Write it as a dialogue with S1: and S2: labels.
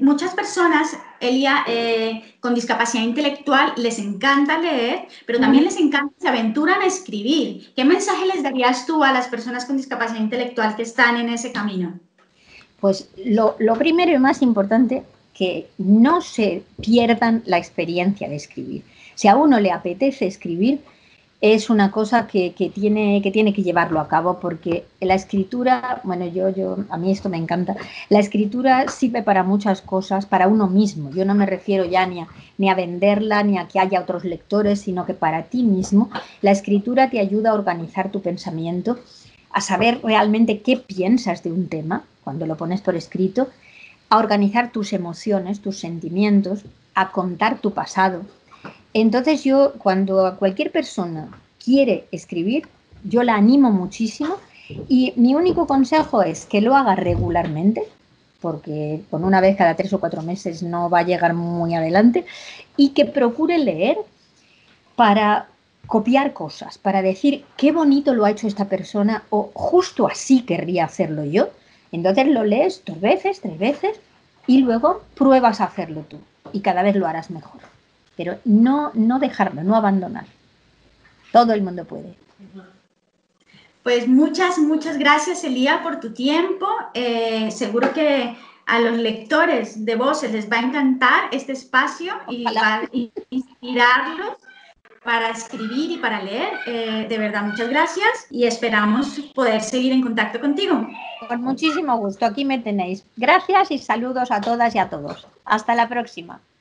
S1: muchas personas, Elia, con discapacidad intelectual les encanta leer, pero también les encanta, se aventuran a escribir. ¿Qué mensaje les darías tú a las personas con discapacidad intelectual que están en ese camino?
S2: Pues lo primero y más importante, que no se pierdan la experiencia de escribir. Si a uno le apetece escribir, es una cosa que tiene que llevarlo a cabo, porque la escritura, bueno, a mí esto me encanta, la escritura sirve para muchas cosas, para uno mismo. Yo no me refiero ya ni a venderla, ni a que haya otros lectores, sino que para ti mismo la escritura te ayuda a organizar tu pensamiento, a saber realmente qué piensas de un tema cuando lo pones por escrito, a organizar tus emociones, tus sentimientos, a contar tu pasado. Entonces yo, cuando cualquier persona quiere escribir, yo la animo muchísimo, y mi único consejo es que lo haga regularmente, porque con una vez cada 3 o 4 meses no va a llegar muy adelante, y que procure leer para copiar cosas, para decir qué bonito lo ha hecho esta persona, o justo así querría hacerlo yo. Entonces lo lees 2 veces, 3 veces, y luego pruebas a hacerlo tú, y cada vez lo harás mejor. Pero no dejarlo, no abandonar. Todo el mundo puede.
S1: Pues muchas gracias, Elia, por tu tiempo. Seguro que a los lectores de Voces les va a encantar este espacio y va a inspirarlos para escribir y para leer. De verdad, muchas gracias y esperamos poder seguir en contacto contigo.
S2: Con muchísimo gusto, aquí me tenéis. Gracias y saludos a todas y a todos. Hasta la próxima.